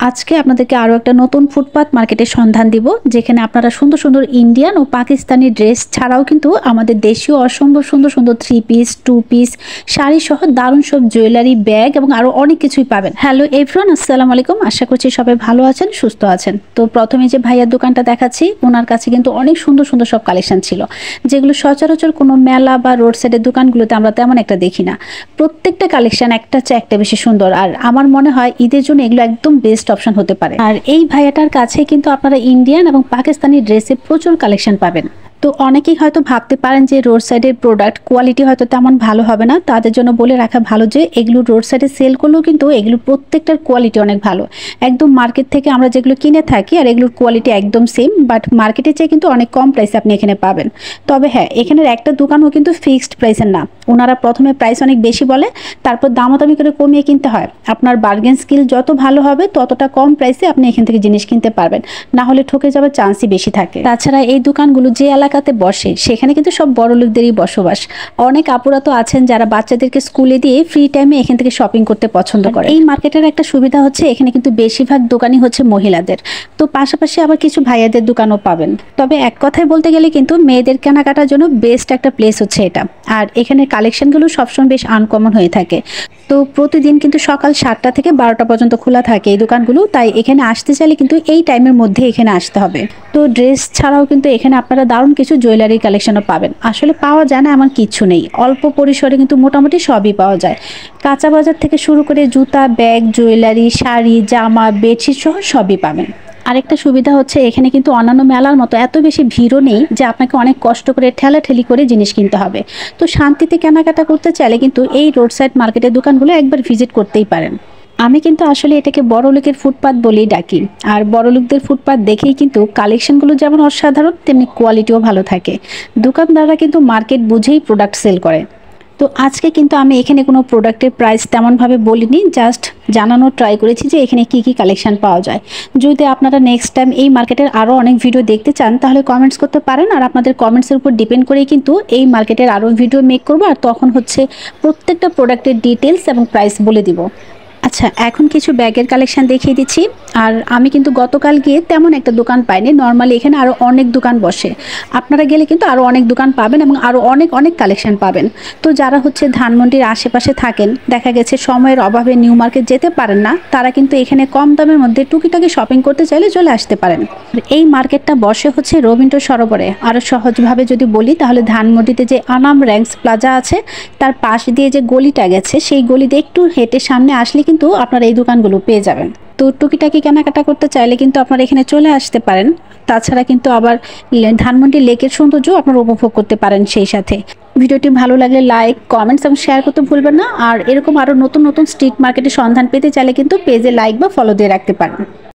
আজকে আপনাদেরকে আরও একটা নতুন ফুটপাত মার্কেটের সন্ধান দিব, যেখানে আপনারা সুন্দর সুন্দর ইন্ডিয়ান ও পাকিস্তানি ড্রেস ছাড়াও কিন্তু আমাদের দেশীয় অসম্ভব সুন্দর সুন্দর 3 পিস 2 পিস শাড়ি সহ দারুণ সব জুয়েলারি, ব্যাগ এবং আরও অনেক কিছুই পাবেন। হ্যালো এভরিওয়ান, আসসালামু আলাইকুম। আশা করছি সবাই ভালো আছেন, সুস্থ আছেন। তো প্রথমে যে ভাইয়ার দোকানটা দেখাচ্ছি, ওনার কাছে কিন্তু অনেক সুন্দর সুন্দর সব কালেকশন ছিল, যেগুলো সচরাচর কোনো মেলা বা রোড সাইডের দোকানগুলোতে আমরা তেমন একটা দেখি না। প্রত্যেকটা কালেকশন একটা চেয়ে একটা বেশি সুন্দর, আর আমার মনে হয় ঈদের জন্য এগুলো একদম বেস্ট অপশন হতে পারে। আর এই ভাইয়াটার কাছে কিন্তু আপনারা ইন্ডিয়ান এবং পাকিস্তানি ড্রেসের প্রচুর কালেকশন পাবেন। তো অনেকেই হয়তো ভাবতে পারেন যে রোড সাইডের প্রোডাক্ট কোয়ালিটি হয়তো তেমন ভালো হবে না, তাদের জন্য বলে রাখা ভালো যে এগুলো রোড সাইডে সেল করলেও কিন্তু এগুলো প্রত্যেকটার কোয়ালিটি অনেক ভালো। একদম মার্কেট থেকে আমরা যেগুলো কিনে থাকি আর এগুলোর কোয়ালিটি একদম সেম, বাট মার্কেটের চেয়ে কিন্তু অনেক কম প্রাইসে আপনি এখানে পাবেন। তবে হ্যাঁ, এখানের একটা দোকানও কিন্তু ফিক্সড প্রাইসের না। ওনারা প্রথমে প্রাইস অনেক বেশি বলে, তারপর দামাদামি করে কমিয়ে কিনতে হয়। আপনার বার্গেন স্কিল যত ভালো হবে ততটা কম প্রাইসে আপনি এখান থেকে জিনিস কিনতে পারবেন, না হলে ঠকে যাওয়ার চান্সই বেশি থাকে। তাছাড়া এই দোকানগুলো যে এলাকাতে বসে সেখানে কিন্তু সব বড় লোকদেরই বসবাস। অনেক আপুরা তো আছেন যারা বাচ্চাদেরকে স্কুলে দিয়ে ফ্রি টাইমে এখান থেকে শপিং করতে পছন্দ করে। এই মার্কেটের একটা সুবিধা হচ্ছে এখানে কিন্তু বেশিরভাগ দোকানই হচ্ছে মহিলাদের, তো পাশাপাশি আবার কিছু ভাইয়াদের দোকানও পাবেন। তবে এক কথায় বলতে গেলে কিন্তু মেয়েদের কেনাকাটার জন্য বেস্ট একটা প্লেস হচ্ছে এটা। আর এখানে কালেকশনগুলো সবসময় বেশ আনকমন হয়ে থাকে। তো প্রতিদিন কিন্তু সকাল 7টা থেকে 12টা পর্যন্ত খোলা থাকে এই দোকানগুলো, তাই এখানে আসতে চাইলে কিন্তু এই টাইমের মধ্যে এখানে আসতে হবে। তো ড্রেস ছাড়াও কিন্তু এখানে আপনারা দারুণ কিছু জুয়েলারি কালেকশনও পাবেন। আসলে পাওয়া যায় না এমন কিছু নেই, অল্প পরিসরে কিন্তু মোটামুটি সবই পাওয়া যায়। কাঁচা বাজার থেকে শুরু করে জুতা, ব্যাগ, জুয়েলারি, শাড়ি, জামা, বেডশিট সহ সবই পাবেন। আরেকটা সুবিধা হচ্ছে এখানে কিন্তু অন্যান্য মেলার মতো এত বেশি ভিড়ও নেই যে আপনাকে অনেক কষ্ট করে ঠেলাঠেলি করে জিনিস কিনতে হবে। তো শান্তিতে কেনাকাটা করতে চাইলে কিন্তু এই রোড সাইড মার্কেটের দোকানগুলো একবার ভিজিট করতেই পারেন। আমি কিন্তু আসলে এটাকে বড় লোকের ফুটপাত বলেই ডাকি। আর বড় লোকদের ফুটপাত দেখেই কিন্তু কালেকশনগুলো যেমন অসাধারণ, তেমনি কোয়ালিটিও ভালো থাকে। দোকানদাররা কিন্তু মার্কেট বুঝেই প্রোডাক্ট সেল করে। তো আজকে কিন্তু আমি এখানে কোনো প্রোডাক্টের প্রাইস তেমনভাবে বলিনি, জাস্ট জানানোর ট্রাই করেছি যে এখানে কি কি কালেকশন পাওয়া যায়। যদি আপনারা নেক্সট টাইম এই মার্কেটের আরও অনেক ভিডিও দেখতে চান তাহলে কমেন্টস করতে পারেন, আর আপনাদের কমেন্টসের উপর ডিপেন্ড করেই কিন্তু এই মার্কেটের আরও ভিডিও মেক করবো, আর তখন হচ্ছে প্রত্যেকটা প্রোডাক্টের ডিটেলস এবং প্রাইস বলে দিব। আচ্ছা, এখন কিছু ব্যাগের কালেকশন দেখিয়ে দিচ্ছি। আর আমি কিন্তু গতকাল গিয়ে তেমন একটা দোকান পাইনি, নর্মালি এখানে আরও অনেক দোকান বসে। আপনারা গেলে কিন্তু আরও অনেক দোকান পাবেন এবং আরও অনেক অনেক কালেকশন পাবেন। তো যারা হচ্ছে ধানমন্ডির আশেপাশে থাকেন, দেখা গেছে সময়ের অভাবে নিউ মার্কেট যেতে পারেন না, তারা কিন্তু এখানে কম দামের মধ্যে টুকিটাকি শপিং করতে চাইলে চলে আসতে পারেন। এই মার্কেটটা বসে হচ্ছে রবীন্দ্র সরোবরে। আরও সহজভাবে যদি বলি তাহলে ধানমন্ডিতে যে আনাম র্যাঙ্কস প্লাজা আছে তার পাশ দিয়ে যে গলিটা গেছে, সেই গলি দিয়ে একটু হেঁটে সামনে আসলে কিন্তু আপনারা এই দোকানগুলো পেয়ে যাবেন। তো টুকিটাকি কেনাকাটা করতে চাইলে কিন্তু আপনারা এখানে চলে আসতে পারেন। তাছাড়া কিন্তু আবার ধানমন্ডি লেকের সৌন্দর্য আপনারা উপভোগ করতে পারেন সেই সাথে। ভিডিওটি ভালো লাগলে লাইক, কমেন্টস এবং শেয়ার করতে ভুলবেন না। আর এরকম আরও নতুন নতুন স্ট্রিট মার্কেটের সন্ধান পেতে চাইলে কিন্তু পেজে লাইক বা ফলো দিয়ে রাখতে পারেন।